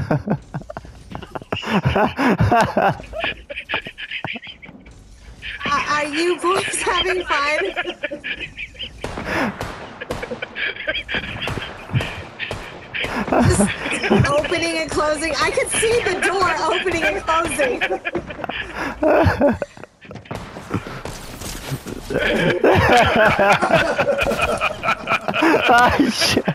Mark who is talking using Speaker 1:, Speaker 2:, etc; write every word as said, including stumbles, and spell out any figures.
Speaker 1: Are you boys having fun? Just opening and closing. I could see the door opening and closing.
Speaker 2: Ah, shit.